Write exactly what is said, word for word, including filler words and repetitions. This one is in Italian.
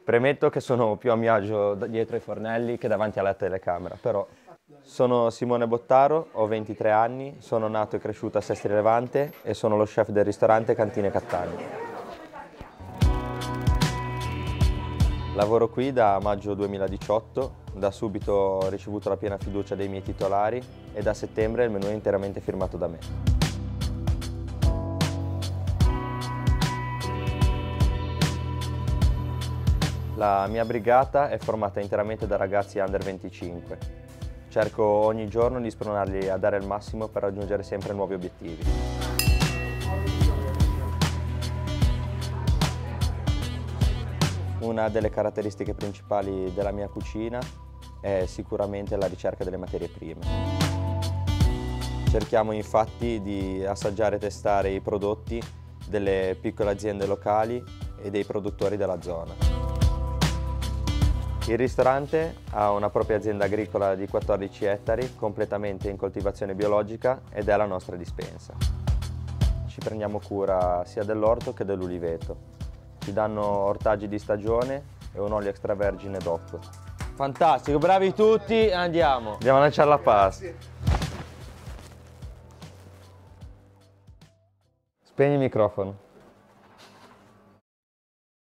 Premetto che sono più a mio agio dietro ai fornelli che davanti alla telecamera, però sono Simone Bottaro, ho ventitré anni, sono nato e cresciuto a Sestri Levante e sono lo chef del ristorante Cantine Cattaneo. Lavoro qui da maggio duemiladiciotto, da subito ho ricevuto la piena fiducia dei miei titolari e da settembre il menù è interamente firmato da me. La mia brigata è formata interamente da ragazzi under venticinque. Cerco ogni giorno di spronarli a dare il massimo per raggiungere sempre nuovi obiettivi. Una delle caratteristiche principali della mia cucina è sicuramente la ricerca delle materie prime. Cerchiamo infatti di assaggiare e testare i prodotti delle piccole aziende locali e dei produttori della zona. Il ristorante ha una propria azienda agricola di quattordici ettari, completamente in coltivazione biologica, ed è la nostra dispensa. Ci prendiamo cura sia dell'orto che dell'uliveto. Ci danno ortaggi di stagione e un olio extravergine D O C. Fantastico, bravi tutti, andiamo! Andiamo a lanciare la pasta. Spegni il microfono.